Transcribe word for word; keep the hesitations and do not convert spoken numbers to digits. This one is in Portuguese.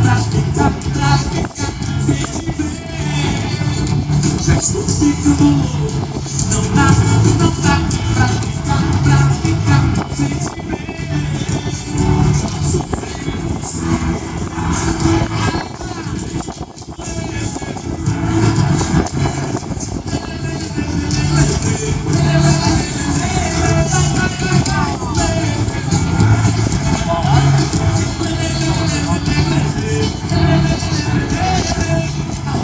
pra ficar, pra ficar, sem te ver. Já estou ficando louco, não dá.